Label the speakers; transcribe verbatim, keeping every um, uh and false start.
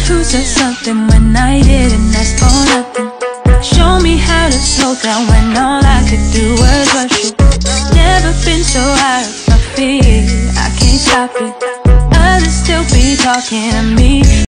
Speaker 1: who said something when I didn't ask for nothing. Show me how to slow down when all I could do was rush you. Never been so high off my feet, I can't stop it. Others still be talking to me.